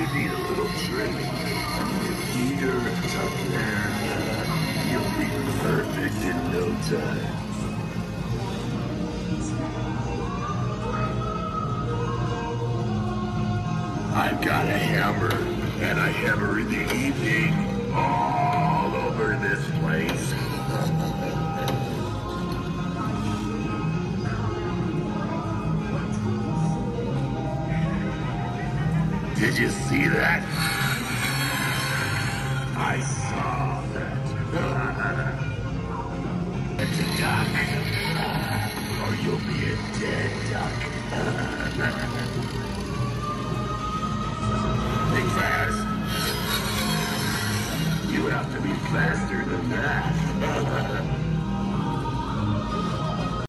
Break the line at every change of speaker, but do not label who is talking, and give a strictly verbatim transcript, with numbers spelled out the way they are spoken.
need a little trim. Heater up there. You'll be perfect in no time. I've got a hammer, and I hammer in the evening all over this place. Did you see that?